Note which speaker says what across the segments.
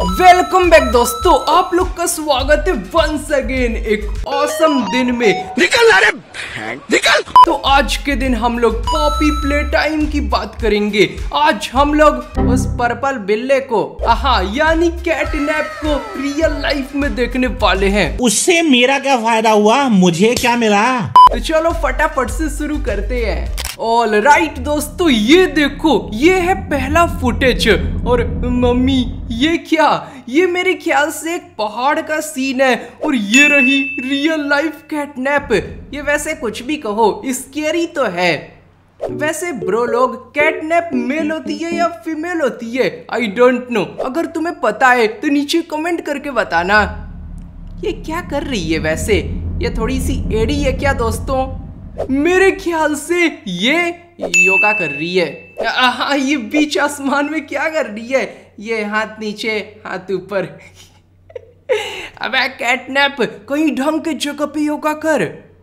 Speaker 1: Welcome back दोस्तों, आप लोग का स्वागत है वंस अगेन एक ऑसम दिन में।
Speaker 2: निकल रे निकल।
Speaker 1: तो आज के दिन हम लोग पॉपी प्ले टाइम की बात करेंगे। आज हम लोग उस पर्पल बिल्ले को यानी कैटनैप को रियल लाइफ में देखने वाले हैं।
Speaker 3: उससे मेरा क्या फायदा हुआ, मुझे क्या मिला?
Speaker 1: तो चलो फटाफट से शुरू करते हैं। ऑल राइट दोस्तों, ये देखो, ये है पहला फुटेज। और मम्मी ये क्या, ये मेरे ख्याल से एक पहाड़ का सीन है और ये रही रियल लाइफ कैटनैप। ये वैसे कुछ भी कहो, स्केरी तो है। वैसे ब्रो लोग, कैटनैप मेल होती है या फीमेल होती है? I don't know. अगर तुम्हें पता है तो नीचे कमेंट करके बताना। ये क्या कर रही है वैसे? ये थोड़ी सी एड़ी है क्या दोस्तों? मेरे ख्याल से ये योगा कर रही है। ये बीच आसमान में क्या कर रही है? ये हाथ नीचे हाथ ऊपर। अबे कैटनैप, कहीं ढंग के जगह पे योगा कर।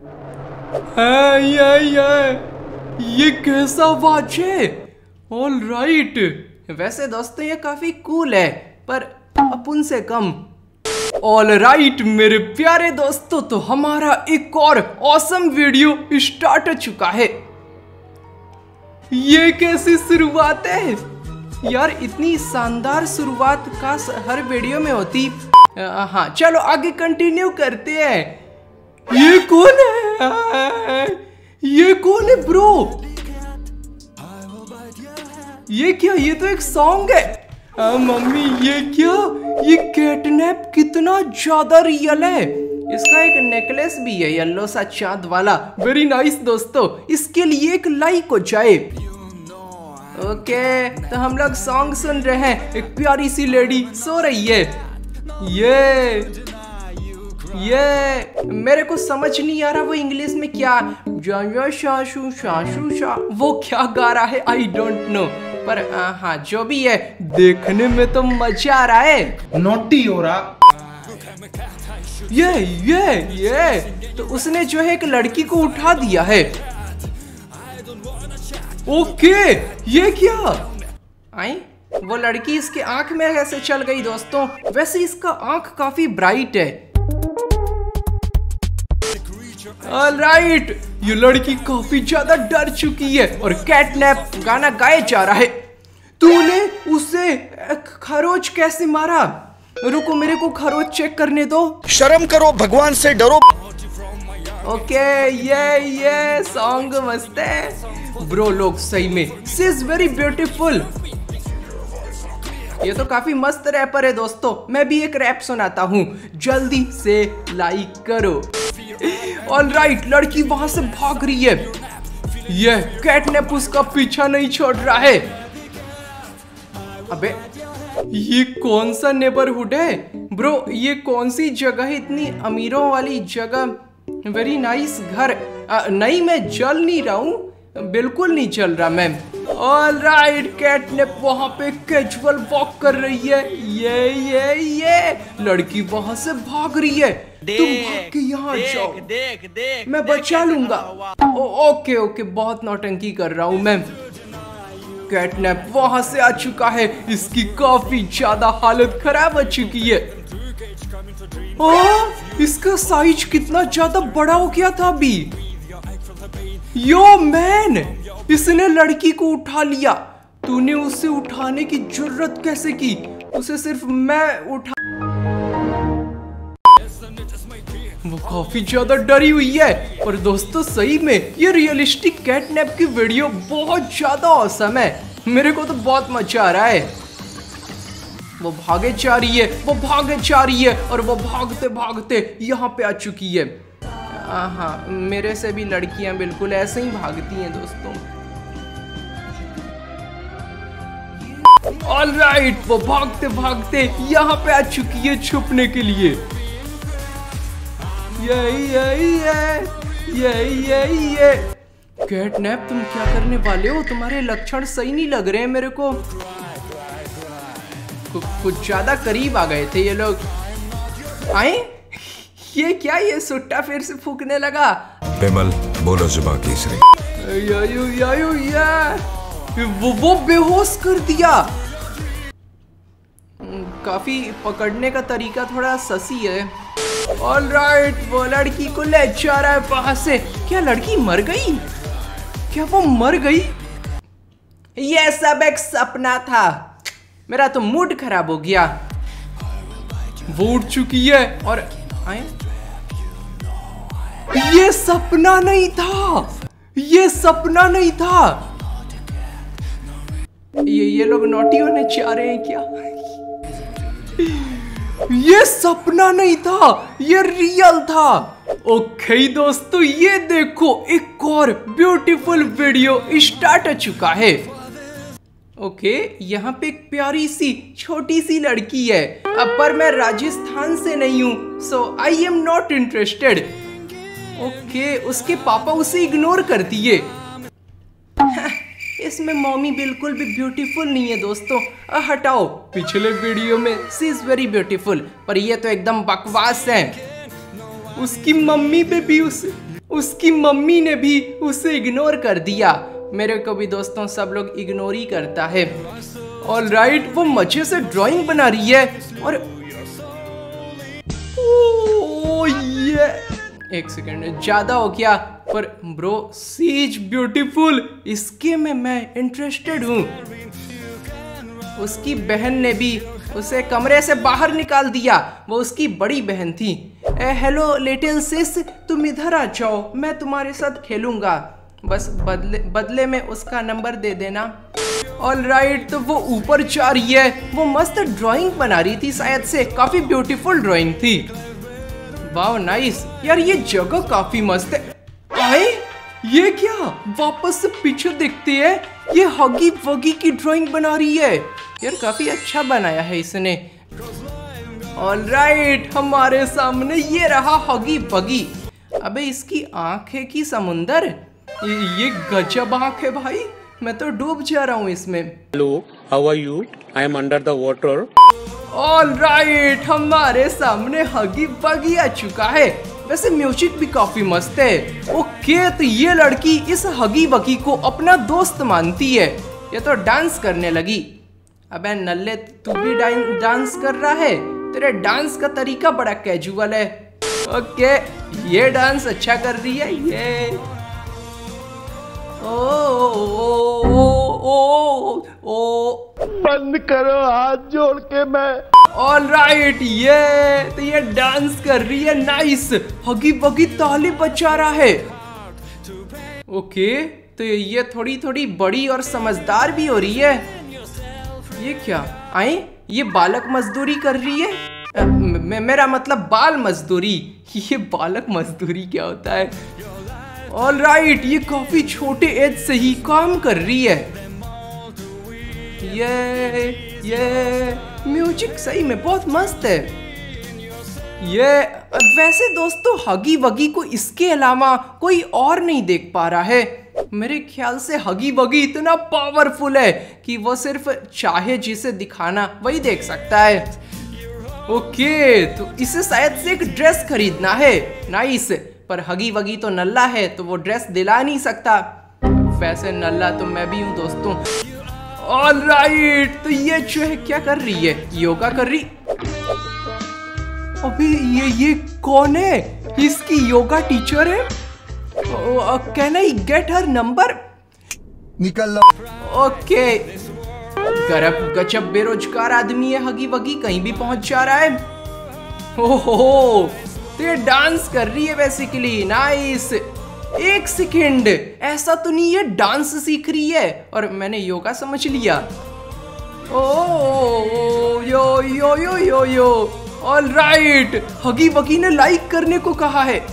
Speaker 1: ये कैसा आवाज है? All right. वैसे दोस्तों ये काफी कूल है, पर अपन से कम। ऑल राइट मेरे प्यारे दोस्तों, तो हमारा एक और ऑसम वीडियो स्टार्ट हो चुका है। ये कैसी शुरुआत है यार, इतनी शानदार शुरुआत का हर वीडियो में होती। हाँ चलो आगे कंटिन्यू करते हैं। ये कौन है? ये कौन है ब्रो? ये क्या, ये तो एक सॉन्ग है। मम्मी ये क्या, ये कैटनैप कितना ज्यादा रियल है। इसका एक नेकलेस भी है येलो सा चांद वाला। वेरी नाइस दोस्तों, इसके लिए एक लाइक हो जाए। ओके तो हम लोग सॉन्ग सुन रहे हैं। एक प्यारी सी लेडी सो रही है। ये मेरे को समझ नहीं आ रहा वो इंग्लिश में क्या शाशु शाशु शा वो क्या गा रहा है, आई डोंट नो। पर हाँ जो भी है, देखने में तो मजा आ रहा है।
Speaker 2: नोटी हो रहा।
Speaker 1: ये तो उसने जो है एक लड़की को उठा दिया है। ओके ये क्या आई, वो लड़की इसके आंख में कैसे चल गई दोस्तों? वैसे इसका आंख काफी ब्राइट है। ऑलराइट, ये लड़की काफी ज्यादा डर चुकी है और कैटनैप गाना गाए जा रहा है। तूने उसे खरोच कैसे मारा? रुको मेरे को खरोच चेक करने दो।
Speaker 2: शर्म करो, भगवान से डरो।
Speaker 1: ओके ये सॉन्ग मस्त है ब्रो लोग, सही में शी इज वेरी ब्यूटीफुल। ये तो काफी मस्त रैपर है दोस्तों। मैं भी एक रैप सुनाता हूँ, जल्दी से लाइक करो। ऑलराइट, लड़की वहां से भाग रही है। ये कैटनैप उसका पीछा नहीं छोड़ रहा है। अबे ये कौन सा नेबरहुड है ब्रो? ये कौन सी जगह है, इतनी अमीरों वाली जगह? वेरी नाइस घर। नहीं मैं जल नहीं रहा हूँ, बिल्कुल नहीं चल रहा मैं। ऑलराइट, कैटनैप वहां पे कैजुअल वॉक कर रही है। ये लड़की वहां से भाग रही है। तुम भाग के यहाँ जाओ, देख मैं बचा लूंगा। ओके बहुत नौटंकी कर रहा हूँ मैं। कैटनैप वहां से आ चुका है। इसकी काफी ज्यादा हालत खराब हो चुकी है। इसका साइज कितना ज्यादा बड़ा हो गया था अभी। यो मैन, इसने लड़की को उठा लिया। तूने उसे उठाने की जरूरत कैसे की? उसे सिर्फ मैं उठा। वो काफी ज्यादा डरी हुई है। और दोस्तों सही में ये रियलिस्टिक कैटनैप की वीडियो बहुत ज्यादा औसम है। मेरे को तो बहुत मजा आ रहा है। वो भागे जा रही है और वो भागते भागते यहाँ पे आ चुकी है। हाँ मेरे से भी लड़कियां बिल्कुल ऐसे ही भागती हैं दोस्तों। ऑलराइट, वो भागते भागते यहाँ पे आ चुकी है छुपने के लिए। ये कैटनैप, तुम क्या करने वाले हो? तुम्हारे लक्षण सही नहीं लग रहे हैं मेरे को। कुछ ज्यादा करीब आ गए थे ये लोग। आए ये क्या, ये सुट्टा फिर से फूकने लगा।
Speaker 2: बिमल बोलो जुबान केसरी।
Speaker 1: वो बेहोश कर दिया। काफी पकड़ने का तरीका थोड़ा ससी है। ऑलराइट, वो लड़की को ले जा रहा है वहां से। क्या लड़की मर गई? क्या वो मर गई? ये सब एक सपना था। मेरा तो मूड खराब हो गया। वो उठ चुकी है और आए। ये सपना नहीं था, ये सपना नहीं था। ये लोग नोटी होने चाह रहे हैं क्या? ये सपना नहीं था, ये रियल था। ओके दोस्तों, ये देखो एक और ब्यूटीफुल वीडियो स्टार्ट हो चुका है। ओके, यहाँ पे एक प्यारी सी छोटी सी लड़की है। अब पर मैं राजस्थान से नहीं हूँ, so I am not interested. Okay, उसके पापा उसे इग्नोर कर दिए। इसमें मम्मी बिल्कुल भी ब्यूटीफुल नहीं है दोस्तों। हटाओ, पिछले वीडियो में शी इज वेरी ब्यूटीफुल, पर ये तो एकदम बकवास है। उसकी मम्मी ने भी उसे इग्नोर कर दिया। मेरे को भी दोस्तों सब लोग इग्नोर ही करता है। ऑलराइट, वो मजे से ड्राइंग बना रही है और ये एक सेकेंड ज्यादा हो गया, पर ब्रो शी इज ब्यूटीफुल, इसके में मैं इंटरेस्टेड हूँ। उसकी बहन ने भी उसे कमरे से बाहर निकाल दिया। वो उसकी बड़ी बहन थी। हेलो लिटिल सिस, तुम इधर आ जाओ, मैं तुम्हारे साथ खेलूंगा। बस बदले में उसका नंबर दे देना। ऑलराइट, तो वो ऊपर जा रही है। वो मस्त ड्राइंग बना रही थी, शायद से काफी ब्यूटीफुल ड्राइंग थी। वाओ नाइस यार, ये जगह काफी मस्त है। आए, ये क्या? वापस से पीछे देखते हैं, ये हगी वगी की ड्राइंग बना रही है। यार काफी अच्छा बनाया है इसने। ऑलराइट, हमारे सामने ये रहा हगी वगी। अबे इसकी आंख है कि समुंदर? ये गजब आंख है भाई, मैं तो डूब जा रहा हूँ इसमें।
Speaker 4: Hello, how are you? I am under the water.
Speaker 1: Alright, हमारे सामने हगी वगी आ चुका है। वैसे म्यूजिक भी काफी मस्त है। ओके, तो ये लड़की इस हगी वगी को अपना दोस्त मानती है। ये तो डांस करने लगी। अबे नल्ले, तू भी डांस कर रहा है? तेरे डांस का तरीका बड़ा कैजुअल है। ओके, ये डांस अच्छा कर रही है। ये ओ
Speaker 2: बंद करो हाथ जोड़ के मैं।
Speaker 1: ऑलराइट, ये डांस कर रही है। नाइस, हगी वगी ताली बजा रहा है। ओके, तो ये थोड़ी थोड़ी बड़ी और समझदार भी हो रही है। ये क्या आए? ये बालक मजदूरी कर रही है। मेरा मतलब बाल मजदूरी। ये बालक मजदूरी क्या होता है? ऑलराइट, ये काफी छोटे एज से ही काम कर रही है। ये म्यूजिक सही में बहुत मस्त है। ये वैसे दोस्तों हगी वगी को इसके अलावा कोई और नहीं देख पा रहा है। मेरे ख्याल से हगी वगी इतना पावरफुल है कि वो सिर्फ चाहे जिसे दिखाना वही देख सकता है। ओके, तो इसे शायद से एक ड्रेस खरीदना है। नाइस, पर हगी वगी तो नल्ला है तो वो ड्रेस दिला नहीं सकता। वैसे नल्ला तो मैं भी हूँ दोस्तों। ऑलराइट, तो ये जो है क्या कर रही है? योगा कर रही। अबे ये कौन है? इसकी योगा टीचर है। Can I get her number?
Speaker 2: निकल लो।
Speaker 1: ओके, गजब बेरोजगार आदमी है हगी वगी, कहीं भी पहुंच जा रहा है। ओहो, तो ये डांस कर रही है बेसिकली। नाइस। एक सेकेंड, ऐसा तो नहीं है डांस सीख रही है और मैंने योगा समझ लिया। ओ यो यो यो यो यो। ऑलराइट, हगी वगी ने लाइक करने को कहा है।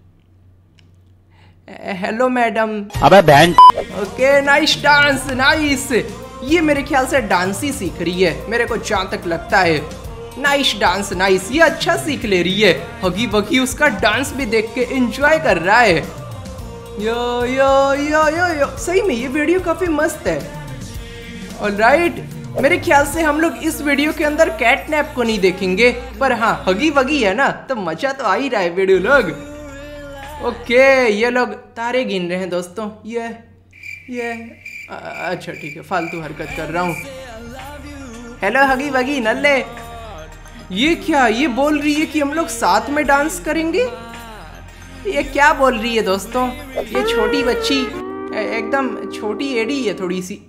Speaker 1: Hello madam.
Speaker 3: अबे बहन।
Speaker 1: Okay, nice dance, nice. ये मेरे ख्याल से डांस ही सीख रही है, मेरे को जहां तक लगता है। नाइस डांस, नाइस, ये अच्छा सीख ले रही है। हगी वगी उसका डांस भी देख के एंजॉय कर रहा है। यो यो यो यो यो, सही में ये वीडियो काफी मस्त है। ऑलराइट, मेरे ख्याल से हम लोग इस वीडियो के अंदर कैटनैप को नहीं देखेंगे, पर हाँ हगी वगी है ना, तो मजा तो आ ही रहा है वीडियो लोग। ओके, ये लोग तारे गिन रहे हैं दोस्तों। ये अच्छा ठीक है, फालतू हरकत कर रहा हूँ। हेलो हगी वगी नल्ले। ये क्या, ये बोल रही है कि हम लोग साथ में डांस करेंगे? ये क्या बोल रही है दोस्तों? ये छोटी बच्ची एकदम छोटी एडी है थोड़ी सी।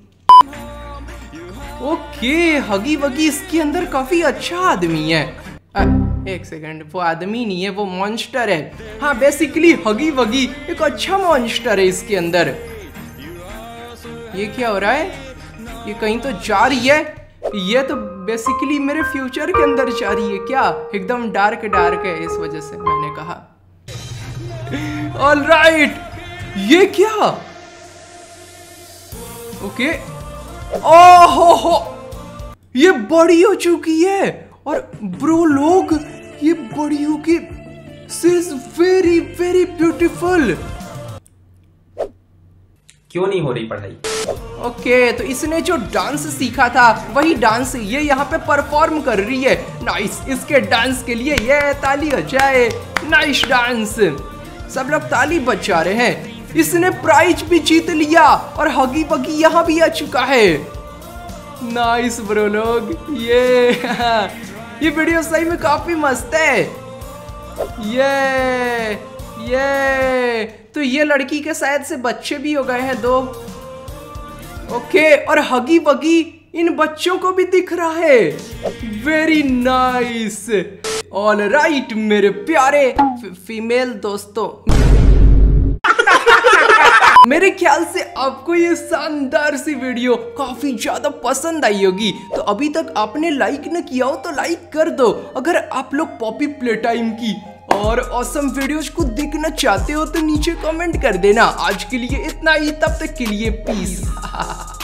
Speaker 1: ओके, हगी वगी इसके अंदर काफी अच्छा आदमी है। एक सेकंड, वो आदमी नहीं है, वो मॉन्स्टर है। हाँ, बेसिकली हगी वगी एक अच्छा मॉन्स्टर है इसके अंदर। ये क्या हो रहा है? ये कहीं तो जा रही है। ये तो बेसिकली मेरे फ्यूचर के अंदर जा रही है क्या? एकदम डार्क डार्क है, इस वजह से मैंने कहा। ऑलराइट, ये क्या? ओके, ओहो, ये बड़ी हो चुकी है। और ब्रो लोग, ये बड़ी हो के she is very very beautiful.
Speaker 5: क्यों नहीं हो रही पढ़ाई?
Speaker 1: ओके, तो इसने जो डांस सीखा था वही डांस ये यहाँ पे परफॉर्म कर रही है। नाइस, इसके डांस के लिए ये ताली हो जाए। नाइस डांस, सब लोग ताली बजा रहे हैं। इसने प्राइज भी जीत लिया और हगी बगी यहाँ भी आ चुका है। नाइस ब्रो लोग, ये वीडियो सही में काफी मस्त है। ये तो ये लड़की के शायद से बच्चे भी हो गए हैं 2। ओके, और हगी बगी इन बच्चों को भी दिख रहा है। Very nice. ऑल राइट मेरे प्यारे फीमेल दोस्तों, मेरे ख्याल से आपको ये शानदार सी वीडियो काफी ज्यादा पसंद आई होगी। तो अभी तक आपने लाइक न किया हो तो लाइक कर दो। अगर आप लोग पॉपी प्ले टाइम की और ऑसम वीडियोज को देखना चाहते हो तो नीचे कमेंट कर देना। आज के लिए इतना ही, तब तक के लिए पीस।